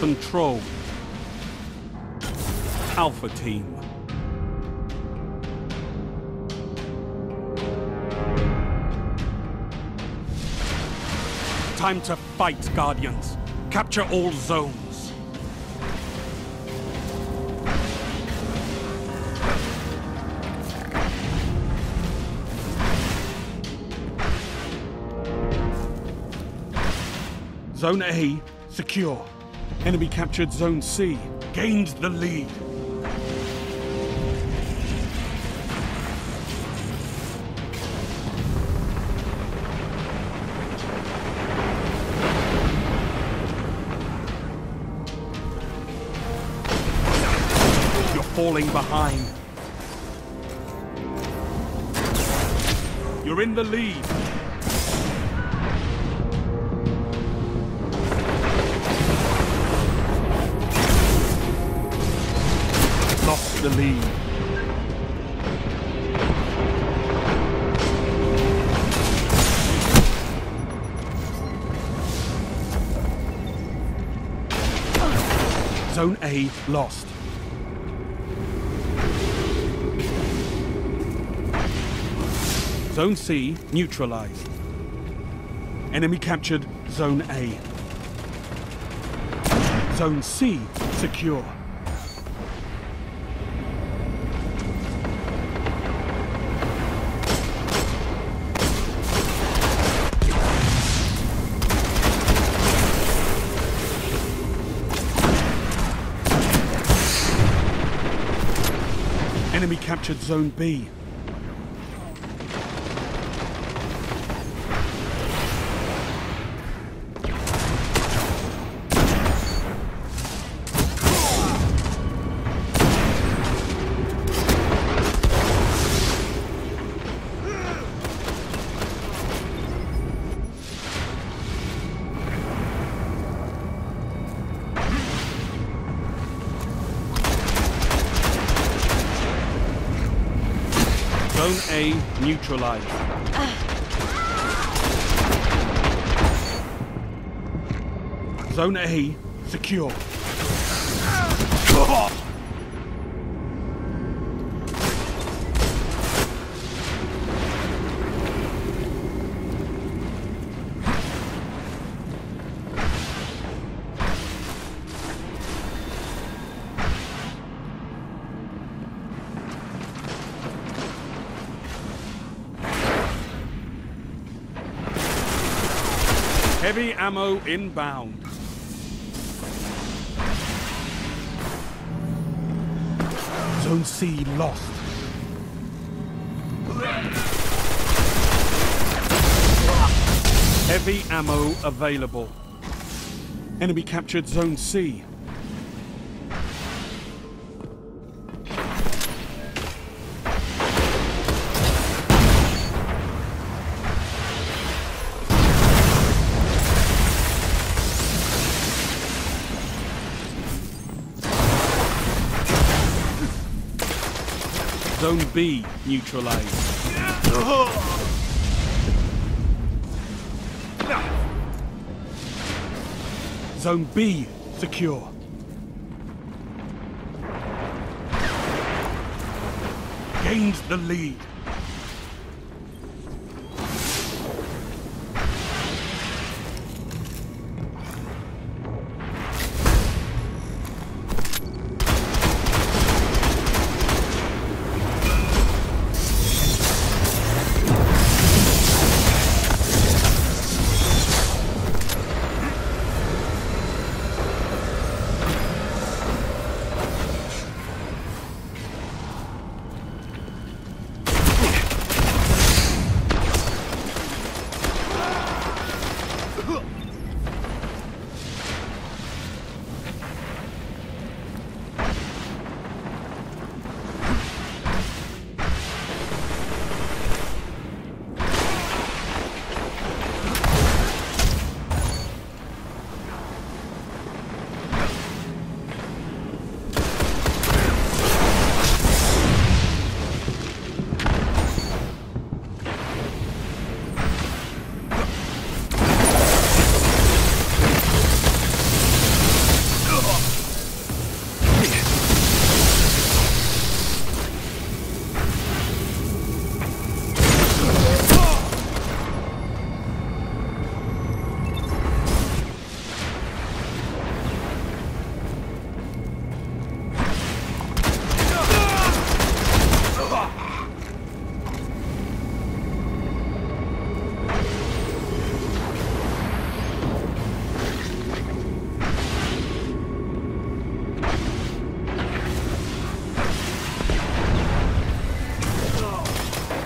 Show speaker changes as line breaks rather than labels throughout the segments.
Control. Alpha Team. Time to fight, Guardians. Capture all zones. Zone A, secure. Enemy captured Zone C, gained the lead. You're falling behind. You're in the lead. Lost the lead. Zone A lost. Zone C neutralized. Enemy captured Zone A. Zone C secure. Enemy captured Zone B. Zone A neutralized. Zone A secure. Heavy ammo inbound. Zone C lost. Heavy ammo available. Enemy captured Zone C. Zone B neutralized. Zone B secure. Gained the lead.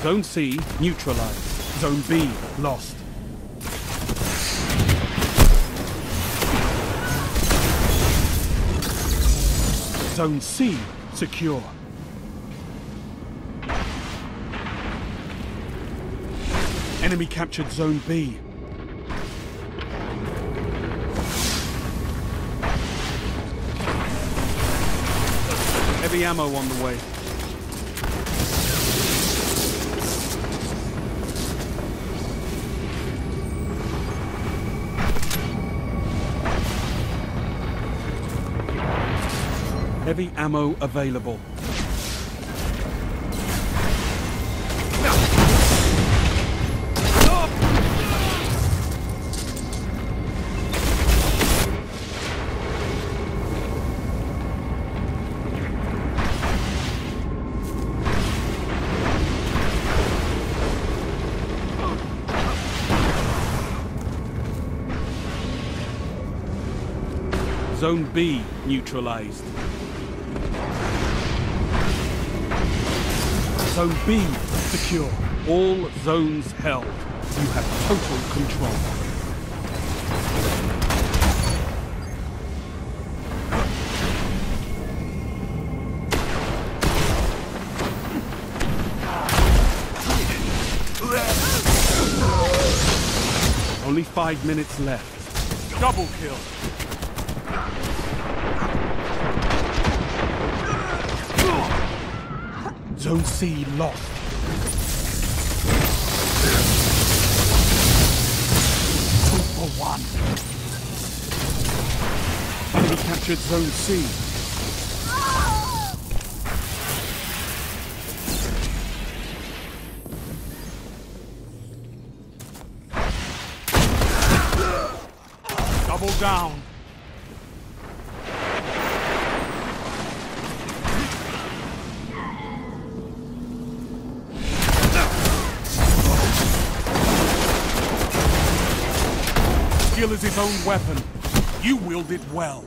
Zone C neutralized. Zone B lost. Zone C secure. Enemy captured Zone B. Heavy ammo on the way. Heavy ammo available. Zone B neutralized. Zone B secure. All zones held. You have total control. Only 5 minutes left. Double kill. Zone C lost. Two for one. Enemy captured Zone C. Double down. Skill is his own weapon. You wield it well.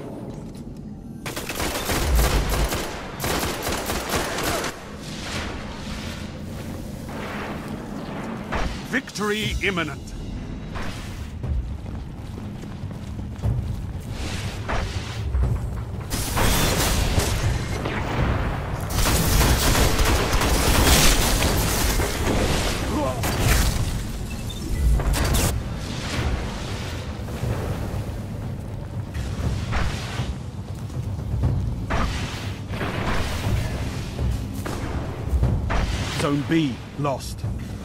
Victory imminent. Zone B lost.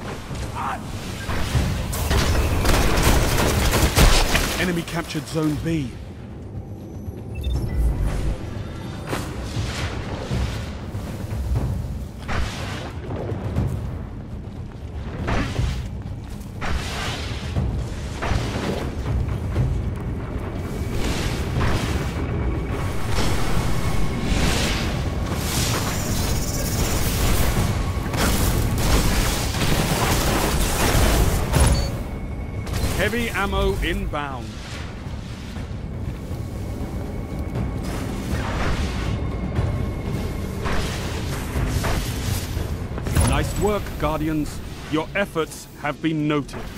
Enemy captured Zone B. Heavy ammo inbound. Nice work, Guardians. Your efforts have been noted.